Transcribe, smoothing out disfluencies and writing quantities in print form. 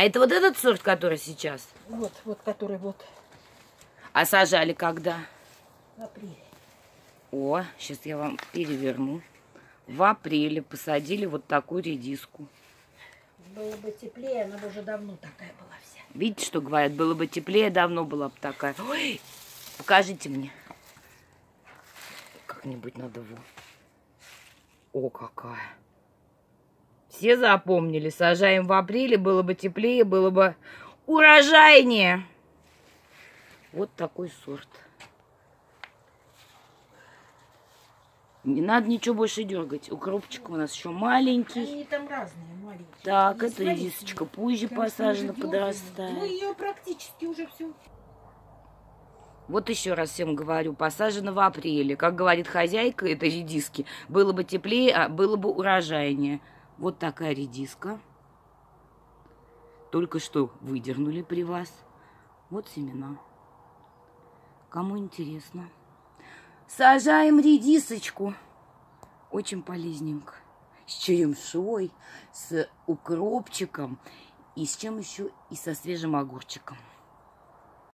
А это вот этот сорт, который сейчас? Вот, который вот. А сажали когда? В апреле. О, сейчас я вам переверну. В апреле посадили вот такую редиску. Было бы теплее, она бы уже давно такая была вся. Видите, что говорят? Было бы теплее, давно была бы такая. Ой, покажите мне. Как-нибудь надо его. О, какая. Все запомнили. Сажаем в апреле, было бы теплее, было бы урожайнее. Вот такой сорт. Не надо ничего больше дергать. Укропчик у нас еще маленький. Они там разные, маленькие. Так, эта редисочка позже посажена, подрастает. Ну, ее практически уже все. Вот еще раз всем говорю, посажена в апреле. Как говорит хозяйка этой редиски, было бы теплее, а было бы урожайнее. Вот такая редиска. Только что выдернули при вас. Вот семена. Кому интересно. Сажаем редисочку. Очень полезненько. С черемшой, с укропчиком. И с чем еще? И со свежим огурчиком.